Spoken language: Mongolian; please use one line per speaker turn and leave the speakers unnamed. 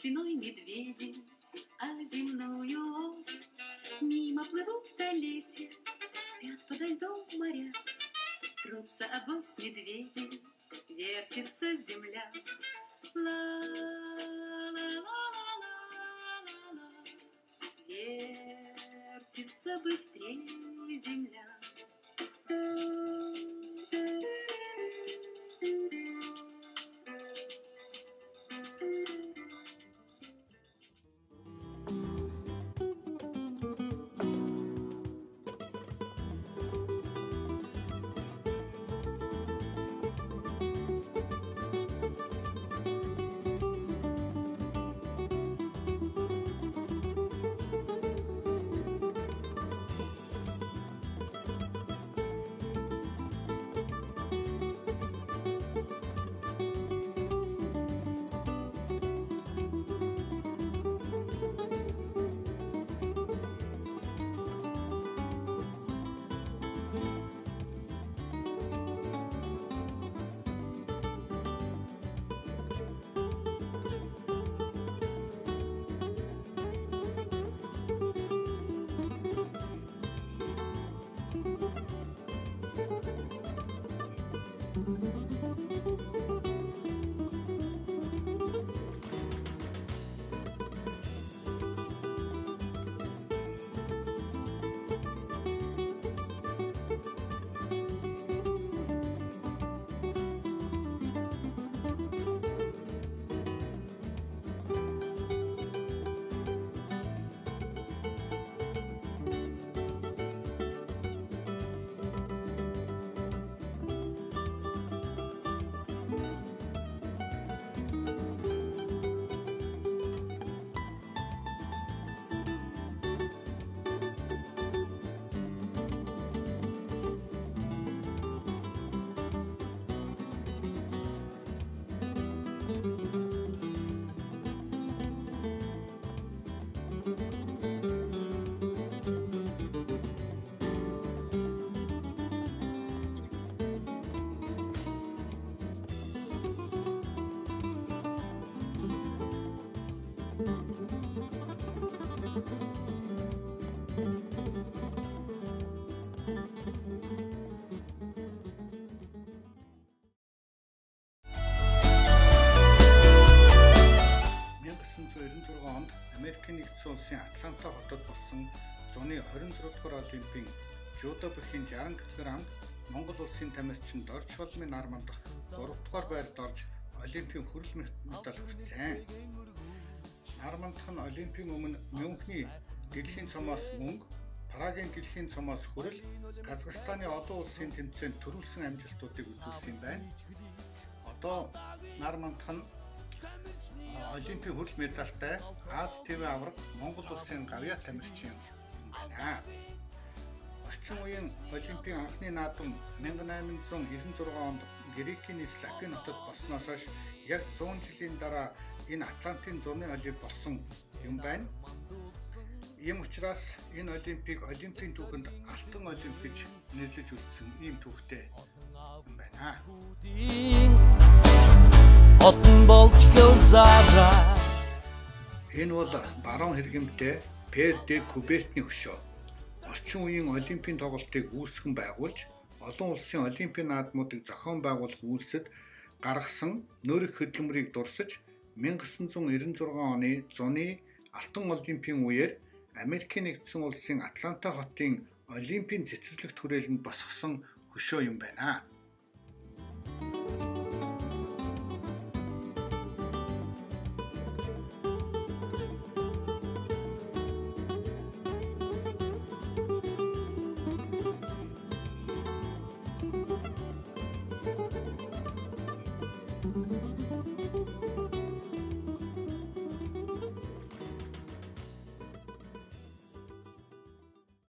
толщиной медведи, а земную ось. Мимо плывут столетия, спят подо льдом моря, трутся обось медведи, вертится земля. Ла-ла-ла-ла-ла-ла, вертится быстрее земля.
Америкийн нэгдсэн улсын Атланта хотод болсон зуны 26 дугаар Олимпийн жудо бүхийн 60 кг Монгол улсын тамирчин Дорж Холмын нар мандах 3 дугаар байранд орж Олимпийн хүрэл медаль хүртсэн. Нар мандах нь Олимпийн өмнө Мюнхний дэлхийн цомоос мөнгө, Прагийн дэлхийн цомоос хүрэл, Казахстаны олон улсын тэмцээнд төрүүлсэн амжилтуудыг үзүүлсэн юм байна. Одоо нар мандах нь Олимпийн хүрэл медальтай Аз ТV авраг Монгол улсын гавьяа тамирчин юм байна. Орчин үеийн Олимпийн анхны наадам 1896 онд Грекийн нийслэл Афин хотод болсноос хойш яг 100 жилийн дараа энэ Атлантын зуны олимп болсон юм байна. Ийм учраас энэ олимпийг Олимпийн түүхэнд алтан олимп гэж нэрлэж үлдсэн ийм түүхтэй юм байна.
Отон болж гэлзаараа.
Энэ бол баруун хэргэмтэй Пьер де Кубертний хөшөө. Орчин үеийн олимпийн тоглолтыг үүсгэн байгуулж, олон улсын олимпийн наадмуудыг зохион байгуулах үйлсэд гаргасан нөрөх хөдөлмөрийг дурсаж 1996 оны зуны алтан олимпийн үеэр Америкийн нэгдсэн улсын Атланта хотын олимпийн цэцэрлэгт хүрээлэнд босгосон хөшөө юм байна.